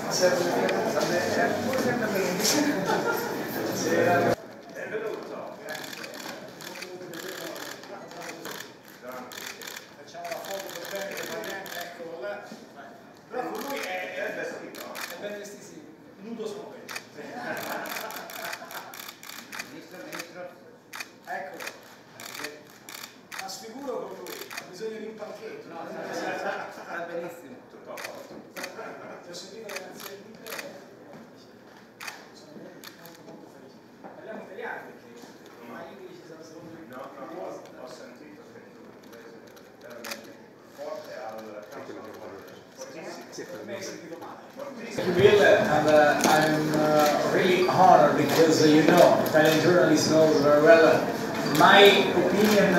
Benvenuto. Facciamo la foto per bene, eccolo là. Però con lui è vestito. È ben vestito, sì. Nudo smoking. Ministro. Eccolo. Ma sfiguro con lui, ha bisogno di un panchetto. No, sta benissimo. Tutto a posto. Ti ho sentito le Nazioni Unite. Sono molto felice. Parliamo italiano perché ormai inglese sono secondo me. No, ho sentito che tu inglese veramente forte al Bill, and I'm really honored because you know, Italian journalists know very well. My opinion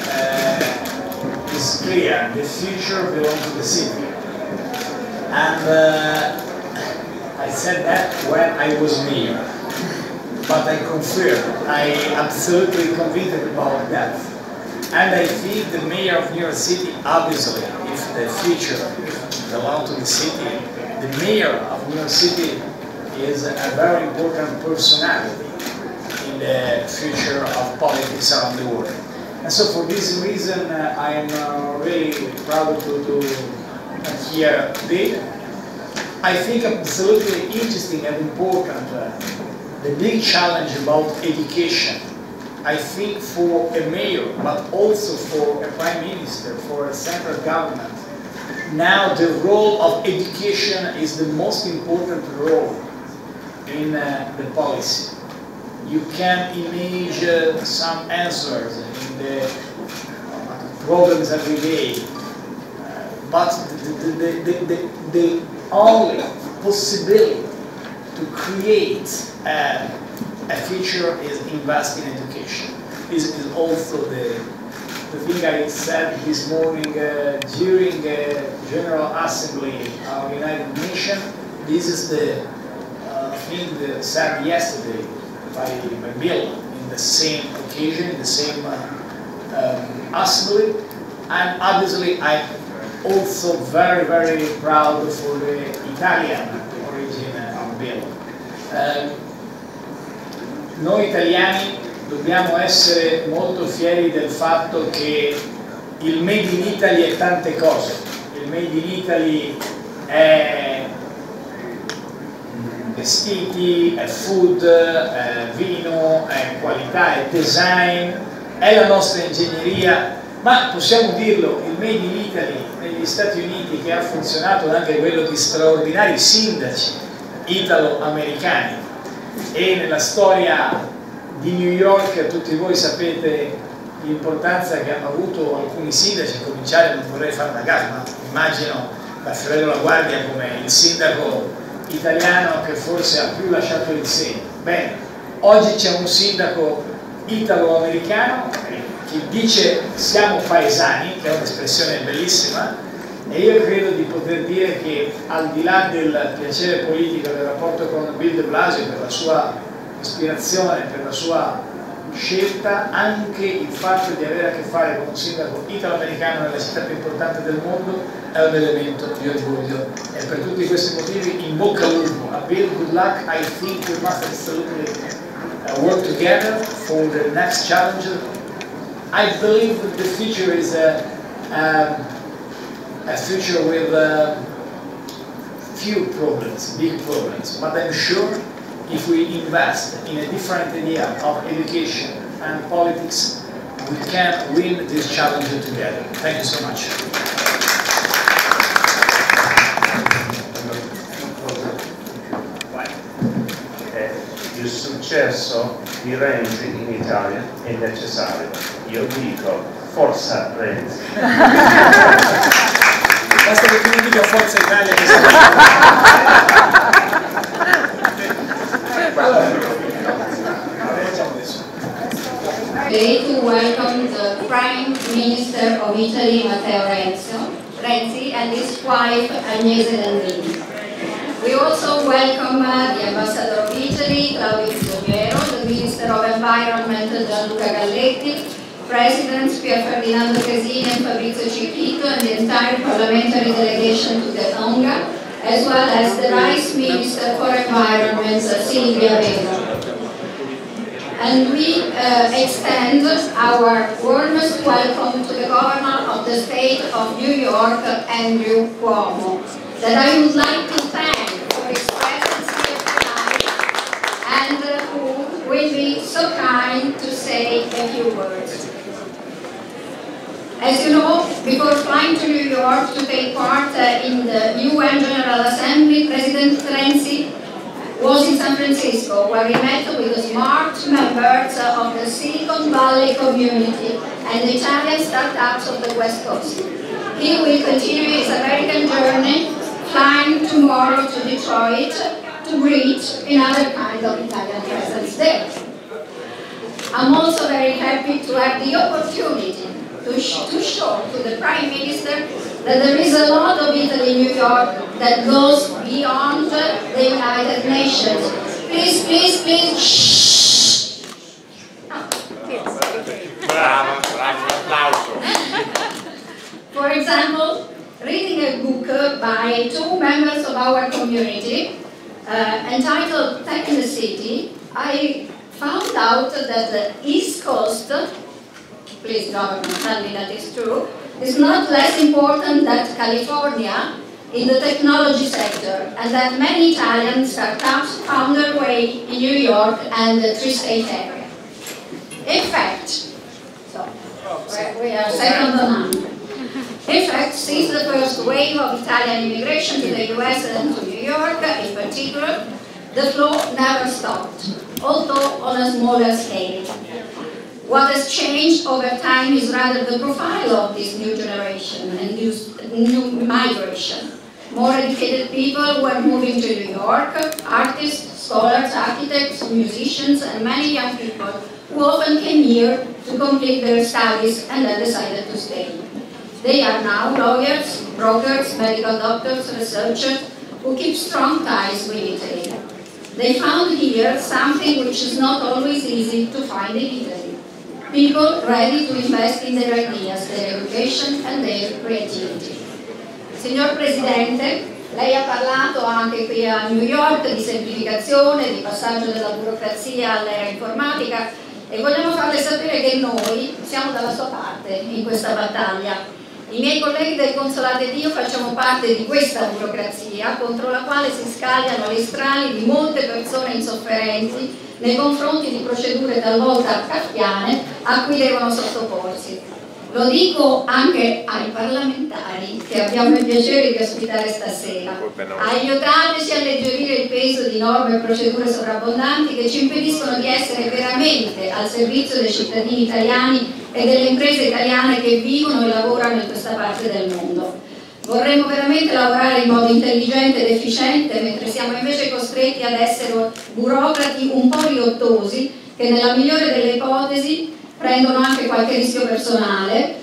is clear. The future belongs to the city, and I said that when I was mayor. But I confirm, I am absolutely convinced about that. And I think the mayor of New York City, obviously, if the future belongs to the city, the mayor of New York City is a very important personality in the future of politics around the world. And so for this reason, I am really proud to here today. I think absolutely interesting and important the big challenge about education. I think for a mayor, but also for a prime minister, for a central government, now the role of education is the most important role in the policy. You can imagine some answers in the problems every day, but the only possibility to create a future is invest in education. This is also the thing I said this morning during General Assembly of the United Nations. This is the thing that said yesterday by Bill in the same occasion, in the same assembly. And obviously I'm also very, very proud for the Italian origin of Bill. Noi italiani dobbiamo essere molto fieri del fatto che il Made in Italy è tante cose. Il Made in Italy è vestiti, è food, è vino, è qualità, è design, è la nostra ingegneria, ma possiamo dirlo, il Made in Italy negli Stati Uniti, che ha funzionato anche quello di straordinari sindaci italo-americani, e nella storia di New York tutti voi sapete l'importanza che hanno avuto alcuni sindaci, a cominciare, non vorrei fare una gaffa, ma immagino Raffaello La Guardia come il sindaco italiano che forse ha più lasciato il segno. Bene, oggi c'è un sindaco italo-americano che dice siamo paesani, che è un'espressione bellissima, e io credo di poter dire che al di là del piacere politico del rapporto con Bill de Blasio, per la sua ispirazione, per la sua scelta, anche il fatto di avere a che fare con un sindaco italo-americano nella città più importante del mondo è un elemento di orgoglio, e per tutti questi motivi in bocca al lupo a Bill, good luck. I think we must absolutely work together for the next challenge. I believe that the future is a future with few problems, big problems, but I'm sure if we invest in a different idea of education and politics, we can win this challenge together. Thank you so much. Il successo di Renzi in Italia è necessario. Io dico forza Renzi. Basta che tu mi dica Forza Italia che Today to welcome the Prime Minister of Italy, Matteo Renzi, and his wife, Agnese Landini. We also welcome the Ambassador of Italy, Claudio Piero, the Minister of Environment, Gianluca Galletti, Presidents Pier Ferdinando Casini and Fabrizio Cicchito, and the entire parliamentary delegation to the UNGA, as well as the Vice Minister for Environment, Silvia Vega. And we extend our warmest welcome to the Governor of the State of New York, Andrew Cuomo, that I would like to thank for his presence here tonight, and who will be so kind to say a few words. As you know, before flying to New York to take part in the UN General Assembly, President Renzi was in San Francisco, where he met with the smart members of the Silicon Valley community and the Italian startups of the West Coast. He will continue his American journey, flying tomorrow to Detroit to greet another kind of Italian presence there. I'm also very happy to have the opportunity to show to the Prime Minister that there is a lot of Italy in New York that goes beyond the United Nations. Please, please, please, shh! Bravo, applauso. For example, reading a book by two members of our community entitled Tech in the City, I found out that the East Coast, please government tell me that is true, is not less important than California in the technology sector, and that many Italian startups found their way in New York and the tri-state area. In fact, so we are second to none. In fact, since the first wave of Italian immigration to the US and to New York in particular, the flow never stopped, although on a smaller scale. What has changed over time is rather the profile of this new generation and new migration. More educated people who are moving to New York, artists, scholars, architects, musicians, and many young people who often came here to complete their studies and then decided to stay. They are now lawyers, brokers, medical doctors, researchers who keep strong ties with Italy. They found here something which is not always easy to find in Italy. People ready to invest in their ideas, their education and their creativity. Signor Presidente, lei ha parlato anche qui a New York di semplificazione, di passaggio della burocrazia all'era informatica e vogliamo farle sapere che noi siamo dalla sua parte in questa battaglia. I miei colleghi del Consolato ed io facciamo parte di questa burocrazia contro la quale si scagliano le strali di molte persone insofferenti nei confronti di procedure talvolta kafkiane a cui devono sottoporsi. Lo dico anche ai parlamentari che abbiamo il piacere di ospitare stasera. Aiutateci a alleggerire il peso di norme e procedure sovrabbondanti che ci impediscono di essere veramente al servizio dei cittadini italiani e delle imprese italiane che vivono e lavorano in questa parte del mondo. Vorremmo veramente lavorare in modo intelligente ed efficiente, mentre siamo invece costretti ad essere burocrati un po' riottosi che nella migliore delle ipotesi prendono anche qualche rischio personale,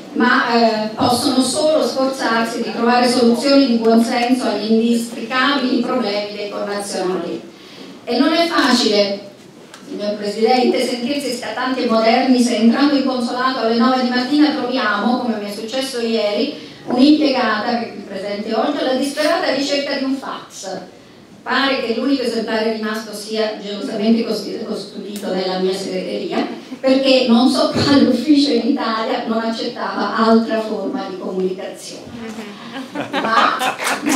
ma possono solo sforzarsi di trovare soluzioni di buon senso agli indistricabili problemi dei connazionali. E non è facile, signor Presidente, sentirsi scattanti e moderni se entrando in consolato alle 9 di mattina troviamo, come mi è successo ieri, un'impiegata che è qui presente oggi alla disperata ricerca di un fax. Pare che l'unico esemplare rimasto sia gelosamente custodito nella mia segreteria, perché non so quale ufficio in Italia non accettava altra forma di comunicazione. Ma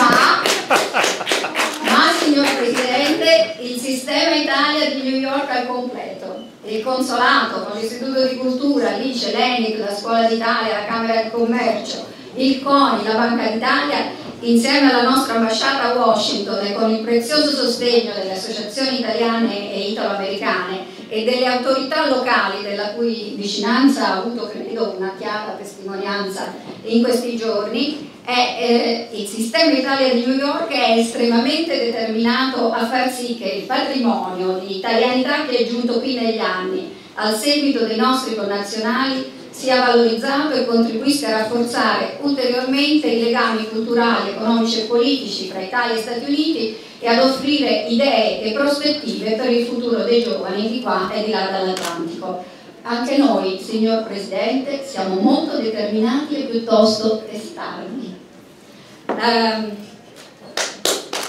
signor Presidente, il sistema Italia di New York al completo, il consolato con l'Istituto di Cultura, l'ICE, l'ENIC, la Scuola d'Italia, la Camera di Commercio, il CONI, la Banca d'Italia, insieme alla nostra ambasciata a Washington e con il prezioso sostegno delle associazioni italiane e italo-americane e delle autorità locali della cui vicinanza ha avuto, credo, una chiara testimonianza in questi giorni, il sistema Italia di New York è estremamente determinato a far sì che il patrimonio di italianità che è giunto qui negli anni al seguito dei nostri connazionali sia valorizzato e contribuisca a rafforzare ulteriormente i legami culturali, economici e politici fra Italia e Stati Uniti e ad offrire idee e prospettive per il futuro dei giovani di qua e di là dall'Atlantico. Anche noi, signor Presidente, siamo molto determinati e piuttosto testardi.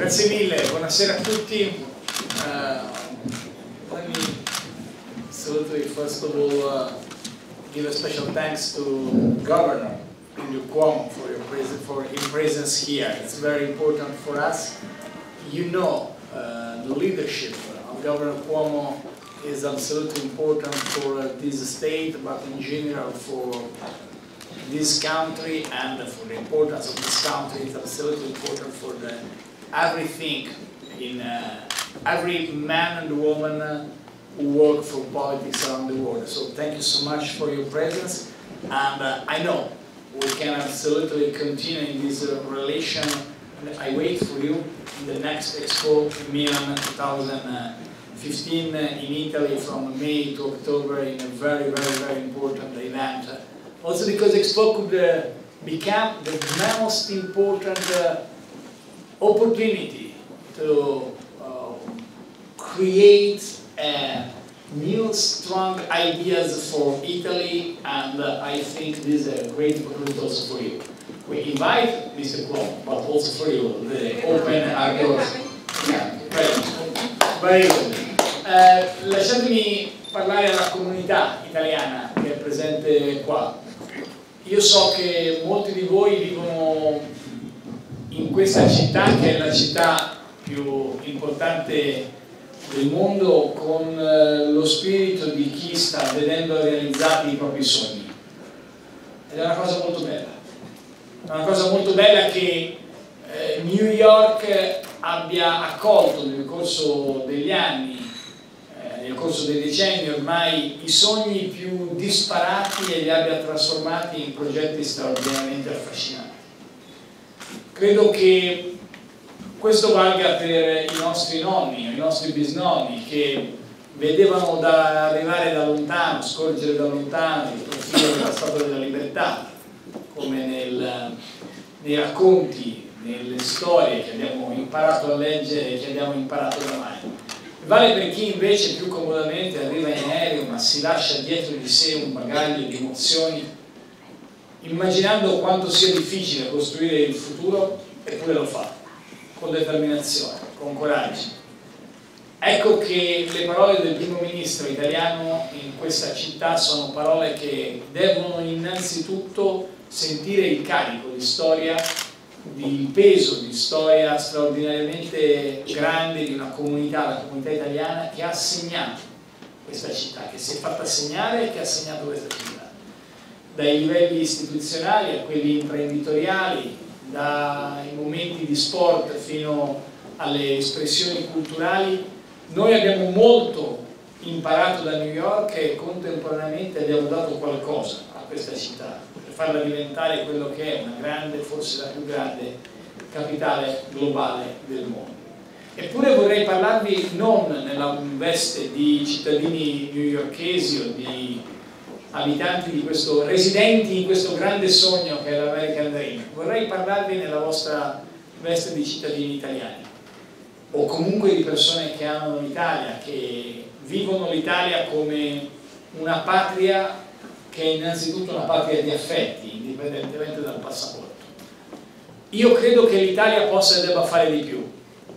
Grazie mille, buonasera a tutti. Let me absolutely first of all give a special thanks to Governor Emilio Cuomo for his presence here. It's very important for us. You know, the leadership of Governor Cuomo is absolutely important for this state, but in general for this country, and for the importance of this country is absolutely important for everything in every man and woman who work for politics around the world. So thank you so much for your presence, and I know we can absolutely continue in this relation. I wait for you in the next Expo Milan 2015 in Italy from May to October, in a very, very, very important event. Also because Expo could become the most important opportunity to create new strong ideas for Italy, and I think this is a great opportunity also for you. We invite Mr. Cuomo, but also for you, the open our doors. Yeah, very good. Lasciatemi parlare alla comunità italiana che è presente qua. Io so che molti di voi vivono in questa città, che è la città più importante del mondo, con lo spirito di chi sta vedendo realizzati i propri sogni. Ed è una cosa molto bella. È una cosa molto bella che New York abbia accolto nel corso degli anni, nel corso dei decenni ormai, i sogni più disparati e li abbia trasformati in progetti straordinariamente affascinanti. Credo che questo valga per i nostri nonni, i nostri bisnonni, che vedevano arrivare da lontano, scorgere da lontano il profilo della Statua della Libertà, come nei racconti, nelle storie che abbiamo imparato a leggere e che abbiamo imparato da mai. Vale per chi invece più comodamente arriva in aereo, ma si lascia dietro di sé un bagaglio di emozioni, immaginando quanto sia difficile costruire il futuro, eppure lo fa, con determinazione, con coraggio. Ecco che le parole del primo ministro italiano in questa città sono parole che devono innanzitutto sentire il carico di storia, il peso di storia straordinariamente grande di una comunità, la comunità italiana, che ha segnato questa città, che si è fatta segnare e che ha segnato questa città. Dai livelli istituzionali a quelli imprenditoriali, dai momenti di sport fino alle espressioni culturali, noi abbiamo molto imparato da New York e contemporaneamente abbiamo dato qualcosa a questa città, per farla diventare quello che è una grande, forse la più grande capitale globale del mondo. Eppure vorrei parlarvi non nella veste di cittadini newyorkesi o di abitanti di questo, residenti in questo grande sogno che è l'American Dream. Vorrei parlarvi nella vostra veste di cittadini italiani, o comunque di persone che amano l'Italia, che vivono l'Italia come una patria che è innanzitutto una patria di affetti, indipendentemente dal passaporto. Io credo che l'Italia possa e debba fare di più,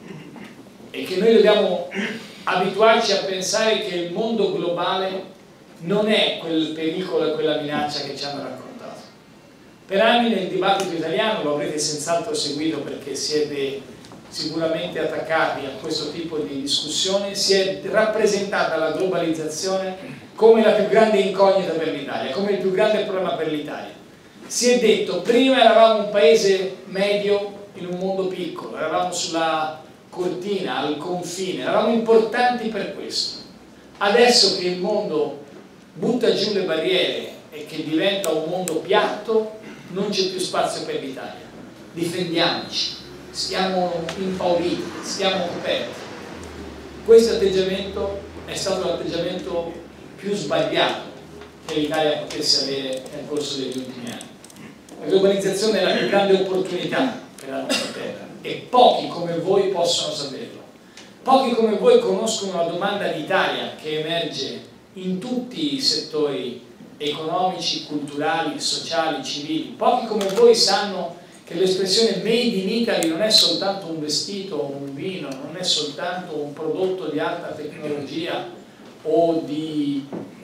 e che noi dobbiamo abituarci a pensare che il mondo globale non è quel pericolo e quella minaccia che ci hanno raccontato. Per anni nel dibattito italiano, lo avrete senz'altro seguito perché siete sicuramente attaccati a questo tipo di discussione, si è rappresentata la globalizzazione come la più grande incognita per l'Italia, come il più grande problema per l'Italia. Si è detto, prima eravamo un paese medio in un mondo piccolo, eravamo sulla cortina, al confine, eravamo importanti per questo. Adesso che il mondo butta giù le barriere e che diventa un mondo piatto, non c'è più spazio per l'Italia. Difendiamoci, stiamo impauriti, stiamo coperti. Questo atteggiamento è stato l'atteggiamento più sbagliato che l'Italia potesse avere nel corso degli ultimi anni. La globalizzazione è la più grande opportunità per la nostra terra e pochi come voi possono saperlo. Pochi come voi conoscono la domanda d'Italia che emerge in tutti i settori economici, culturali, sociali, civili. Pochi come voi sanno che l'espressione Made in Italy non è soltanto un vestito o un vino, non è soltanto un prodotto di alta tecnologia o di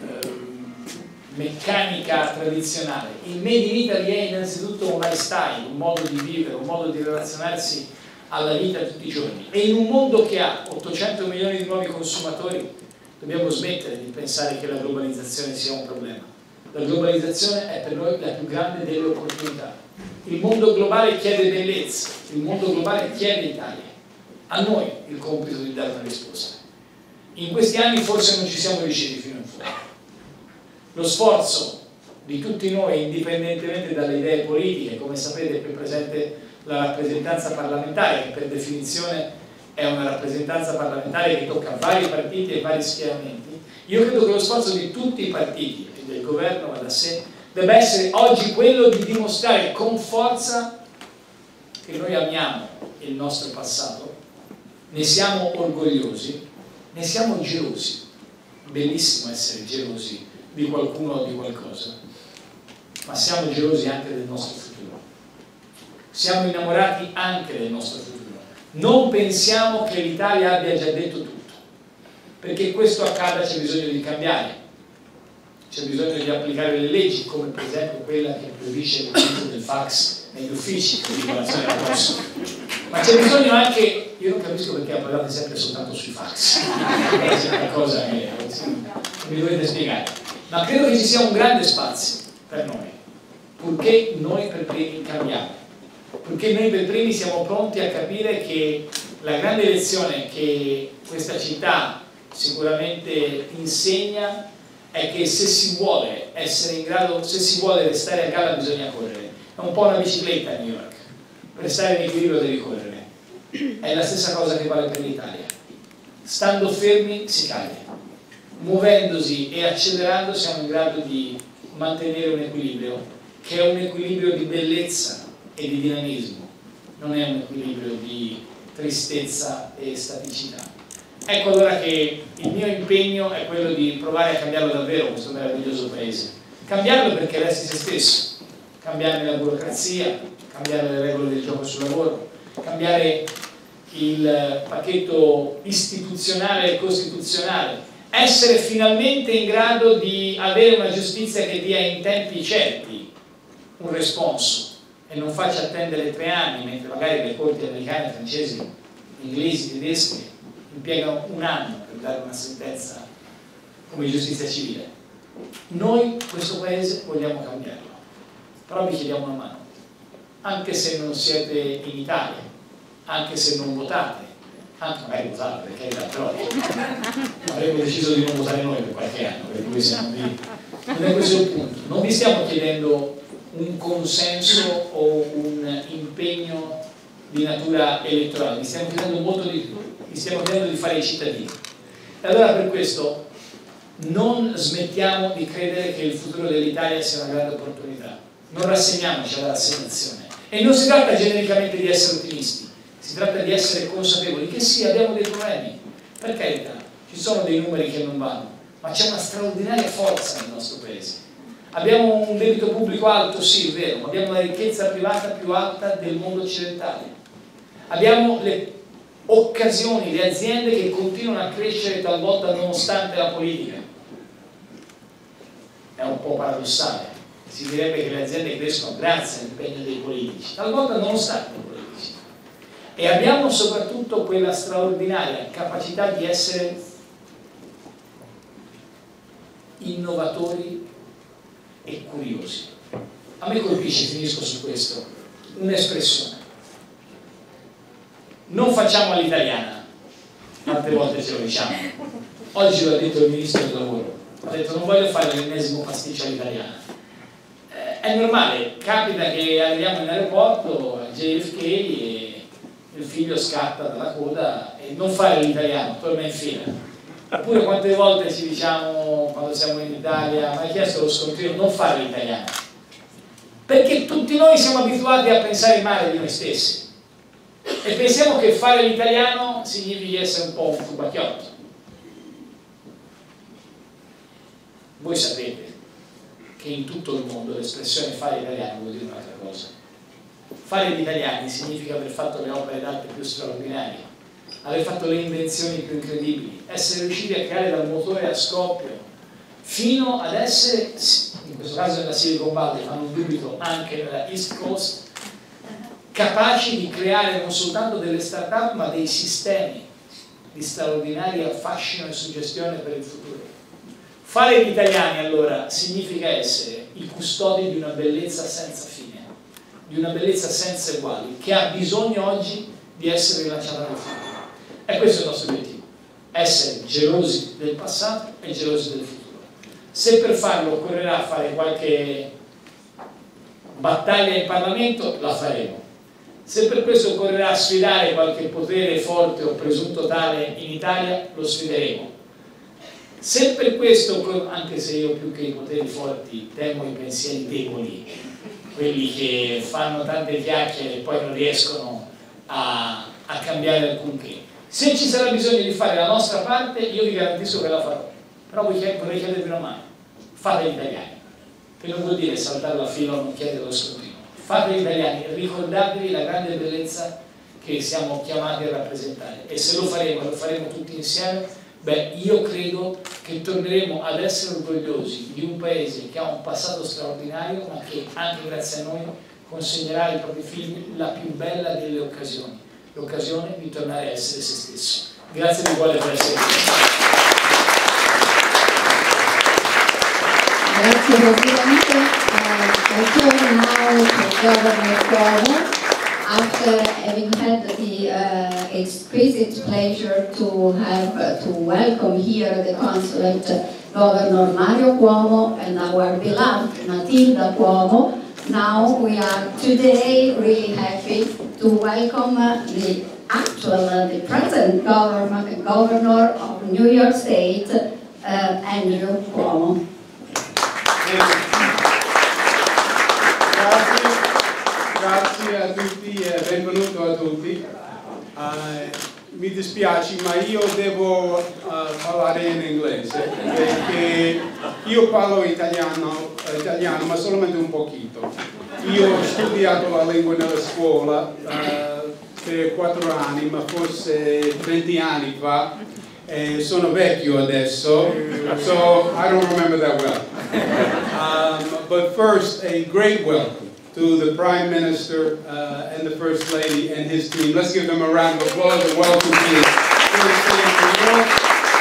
meccanica tradizionale. Il Made in Italy è innanzitutto un lifestyle, un modo di vivere, un modo di relazionarsi alla vita tutti i giorni. E in un mondo che ha 800 milioni di nuovi consumatori dobbiamo smettere di pensare che la globalizzazione sia un problema. La globalizzazione è per noi la più grande delle opportunità. Il mondo globale chiede bellezza, il mondo globale chiede Italia. A noi il compito di dare una risposta. In questi anni forse non ci siamo riusciti fino in fondo. Lo sforzo di tutti noi, indipendentemente dalle idee politiche, come sapete è qui presente la rappresentanza parlamentare, che per definizione è una rappresentanza parlamentare che tocca vari partiti e vari schieramenti. Io credo che lo sforzo di tutti i partiti e del governo va da sé debba essere oggi quello di dimostrare con forza che noi amiamo il nostro passato, ne siamo orgogliosi, ne siamo gelosi. Bellissimo essere gelosi di qualcuno o di qualcosa, ma siamo gelosi anche del nostro futuro. Siamo innamorati anche del nostro futuro. Non pensiamo che l'Italia abbia già detto tutto. Perché questo accada c'è bisogno di cambiare. C'è bisogno di applicare le leggi, come per esempio quella che proibisce l'utilizzo del fax negli uffici, ma c'è bisogno anche, io non capisco perché parlate sempre soltanto sui fax, è una cosa che mi dovete spiegare, ma credo che ci sia un grande spazio per noi, purché noi per primi cambiamo, purché noi per primi siamo pronti a capire che la grande lezione che questa città sicuramente insegna è che se si vuole essere in grado, se si vuole restare a galla bisogna correre. È un po' una bicicletta a New York, per stare in equilibrio devi correre. È la stessa cosa che vale per l'Italia. Stando fermi si cade, muovendosi e accelerando siamo in grado di mantenere un equilibrio, che è un equilibrio di bellezza e di dinamismo, non è un equilibrio di tristezza e staticità. Ecco allora che il mio impegno è quello di provare a cambiarlo davvero questo meraviglioso paese. Cambiarlo perché resti se stesso, cambiare la burocrazia, cambiare le regole del gioco sul lavoro, cambiare il pacchetto istituzionale e costituzionale, essere finalmente in grado di avere una giustizia che dia in tempi certi un responso e non faccia attendere 3 anni, mentre magari le corti americane, francesi, inglesi, tedesche impiegano 1 anno per dare una sentenza come giustizia civile. Noi questo paese vogliamo cambiarlo, però vi chiediamo una mano, anche se non siete in Italia, anche se non votate, anche magari votate per carità, però avremmo deciso di non votare noi per qualche anno, per cui siamo lì. Non è questo il punto, non vi stiamo chiedendo un consenso o un impegno di natura elettorale, vi stiamo chiedendo molto di più. Stiamo chiedendo di fare i cittadini. E allora per questo non smettiamo di credere che il futuro dell'Italia sia una grande opportunità. Non rassegniamoci alla rassegnazione. E non si tratta genericamente di essere ottimisti, si tratta di essere consapevoli che sì, abbiamo dei problemi, per carità, ci sono dei numeri che non vanno, ma c'è una straordinaria forza nel nostro paese. Abbiamo un debito pubblico alto, sì, è vero, ma abbiamo la ricchezza privata più alta del mondo occidentale. Abbiamo le occasioni, le aziende che continuano a crescere talvolta nonostante la politica. È un po' paradossale, si direbbe che le aziende crescono grazie all'impegno dei politici, talvolta nonostante i politici. E abbiamo soprattutto quella straordinaria capacità di essere innovatori e curiosi. A me colpisce, finisco su questo, un'espressione: non facciamo all'italiana. Tante volte ce lo diciamo. Oggi l'ha detto il ministro del lavoro, ha detto non voglio fare l'ennesimo pasticcio all'italiana. È normale, capita che arriviamo in aeroporto a JFK e il figlio scatta dalla coda e non fare l'italiano, torna in fila. Oppure quante volte ci diciamo quando siamo in Italia, ma hai chiesto lo scontrino, non fare l'italiano. Perché tutti noi siamo abituati a pensare male di noi stessi. E pensiamo che fare l'italiano significhi essere un po' un fubacchiotto. Voi sapete che in tutto il mondo l'espressione fare l'italiano vuol dire un'altra cosa. Fare gli italiani significa aver fatto le opere d'arte più straordinarie, aver fatto le invenzioni più incredibili, essere riusciti a creare dal motore a scoppio fino ad essere, in questo caso nella Silicon Valley, ma non dubito anche nella East Coast, capaci di creare non soltanto delle start-up ma dei sistemi di straordinaria fascino e suggestione per il futuro. Fare gli italiani allora significa essere i custodi di una bellezza senza fine, di una bellezza senza uguali, che ha bisogno oggi di essere rilanciata nel futuro. E questo è il nostro obiettivo, essere gelosi del passato e gelosi del futuro. Se per farlo occorrerà fare qualche battaglia in Parlamento, la faremo. Se per questo occorrerà sfidare qualche potere forte o presunto tale in Italia, lo sfideremo. Se per questo, anche se io più che i poteri forti temo i pensieri deboli, quelli che fanno tante chiacchiere e poi non riescono a cambiare alcunché, se ci sarà bisogno di fare la nostra parte, io vi garantisco che la farò. Però vorrei chiedervi una mano: fate gli italiani, che non vuol dire saltare la fila o non chiedere lo scrutinio. Fate gli italiani, ricordatevi la grande bellezza che siamo chiamati a rappresentare, e se lo faremo tutti insieme, beh, io credo che torneremo ad essere orgogliosi di un paese che ha un passato straordinario, ma che anche grazie a noi consegnerà ai propri figli la più bella delle occasioni, l'occasione di tornare a essere se stesso. Grazie di cuore per essere qui. Grazie Presidente. I turn now to Governor Cuomo, after having had the exquisite pleasure to welcome here the Consulate Governor Mario Cuomo and our beloved Matilda Cuomo. Now we are today really happy to welcome the present governor of New York State, Andrew Cuomo. Grazie a tutti e benvenuto a tutti. Mi dispiace, ma io devo parlare in inglese perché io parlo italiano ma solamente un pochino. Io ho studiato la lingua nella scuola per 4 anni, ma forse 20 anni fa. Sono vecchio adesso, so I don't remember that well. But first, a great welcome to the Prime Minister and the First Lady and his team. Let's give them a round of applause and welcome to the First Lady of New York.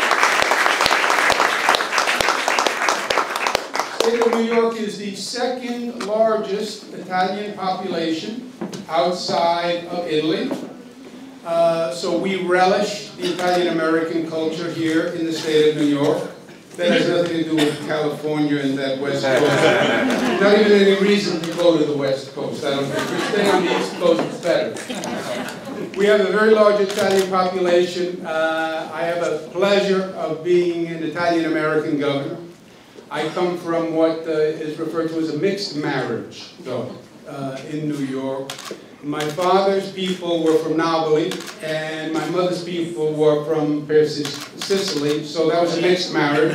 The state of New York is the second largest Italian population outside of Italy. So we relish the Italian-American culture here in the state of New York. That has nothing to do with California and that West Coast. Not even any reason to go to the West Coast. I don't think. If we stay on the East Coast, it's better. We have a very large Italian population. I have a pleasure of being an Italian-American governor. I come from what is referred to as a mixed marriage, though, in New York. My father's people were from Napoli, and my mother's people were from Sicily, so that was a mixed marriage.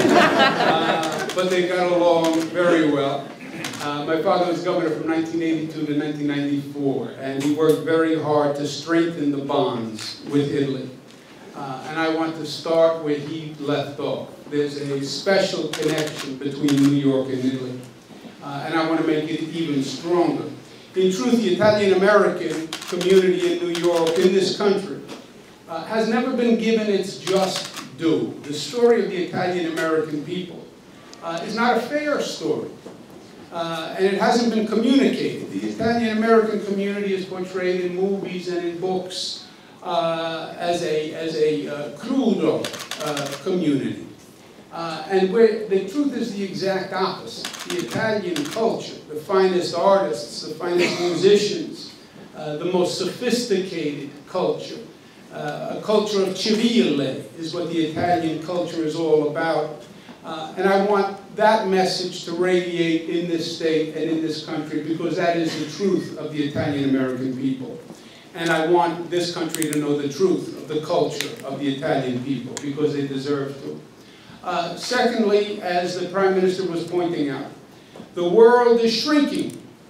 But they got along very well. My father was governor from 1982 to 1994, and he worked very hard to strengthen the bonds with Italy. And I want to start where he left off. There's a special connection between New York and Italy, and I want to make it even stronger. In truth, the Italian-American community in New York, in this country, has never been given its just due. The story of the Italian-American people is not a fair story, and it hasn't been communicated. The Italian-American community is portrayed in movies and in books as a crudo community. And where the truth is the exact opposite. The Italian culture, the finest artists, the finest musicians, the most sophisticated culture, a culture of civile is what the Italian culture is all about. And I want that message to radiate in this state and in this country, because that is the truth of the Italian-American people. And I want this country to know the truth of the culture of the Italian people, because they deserve to. Secondly, as the Prime Minister was pointing out, the world is shrinking,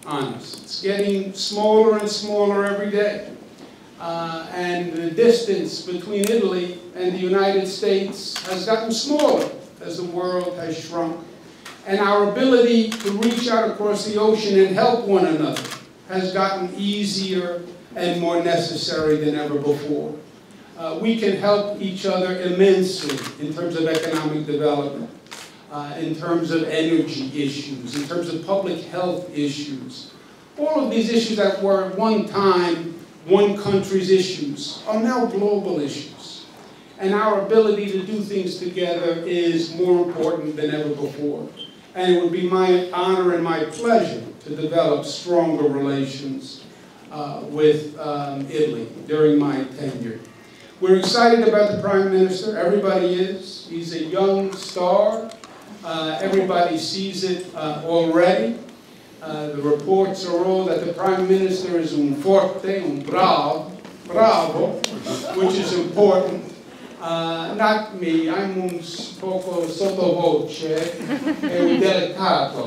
on us. It's getting smaller and smaller every day. And the distance between Italy and the United States has gotten smaller as the world has shrunk. And our ability to reach out across the ocean and help one another has gotten easier and more necessary than ever before. We can help each other immensely in terms of economic development, in terms of energy issues, in terms of public health issues. All of these issues that were at one time one country's issues are now global issues. And our ability to do things together is more important than ever before. And it would be my honor and my pleasure to develop stronger relations with Italy during my tenure. We're excited about the Prime Minister. Everybody is. He's a young star. Everybody sees it already. The reports are all that the Prime Minister is un forte, un bravo, which is important. Not me, I'm un poco sottovoce e un delicato.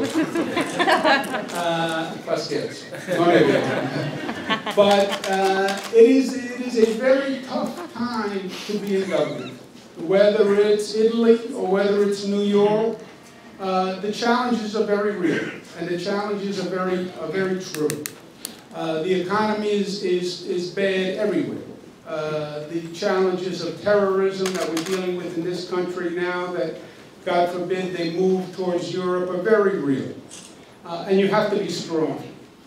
Fa scherzo, non è vero. But it is a very tough time to be in government. Whether it's Italy or whether it's New York, the challenges are very real, and the challenges are very true. The economy is bad everywhere. The challenges of terrorism that we're dealing with in this country now, that God forbid they move towards Europe, are very real. And you have to be strong.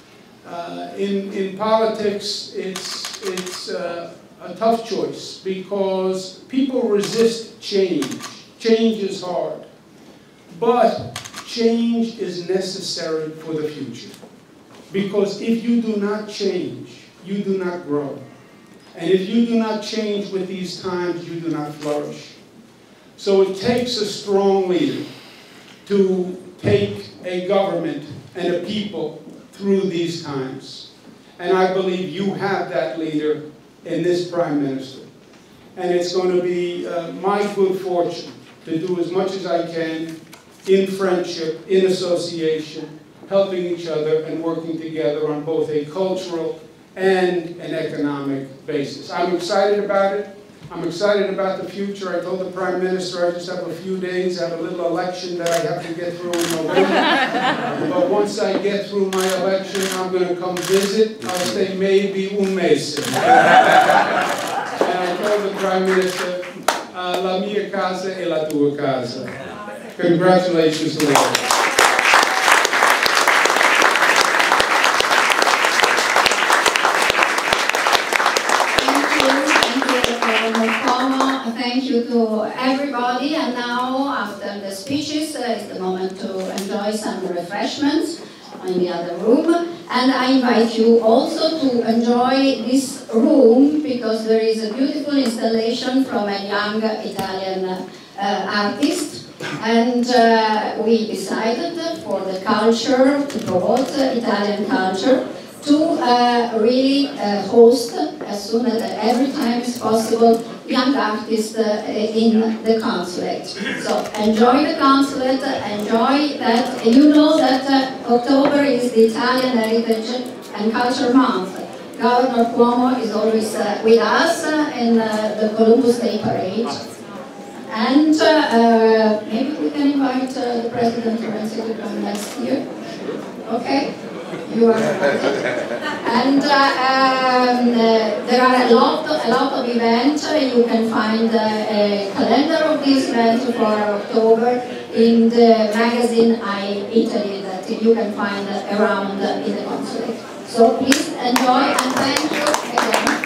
In politics, it's a tough choice because people resist change. Change is hard. But change is necessary for the future. Because if you do not change, you do not grow. And if you do not change with these times, you do not flourish. So it takes a strong leader to take a government and a people through these times. And I believe you have that leader in this Prime Minister. And it's going to be my good fortune to do as much as I can in friendship, in association, helping each other and working together on both a cultural and an economic basis. I'm excited about it. I'm excited about the future. I told the Prime Minister I just have a few days. I have a little election that I have to get through in November. But once I get through my election, I'm going to come visit. I'll stay maybe un mese. And I told the Prime Minister, la mia casa è la tua casa. Congratulations to all. Thank you to everybody, and now after the speeches it's the moment to enjoy some refreshments in the other room, and I invite you also to enjoy this room because there is a beautiful installation from a young Italian artist, and we decided for the culture, to promote Italian culture, to really host as soon as every time is possible young artists in the consulate. So enjoy the consulate, enjoy that. You know that October is the Italian Heritage and Culture Month. Governor Cuomo is always with us in the Columbus Day Parade. And maybe we can invite the President Renzi to come next year. Okay? You are and there are a lot of events. You can find a calendar of these events for October in the magazine Italy that you can find around in the consulate. So please enjoy and thank you again.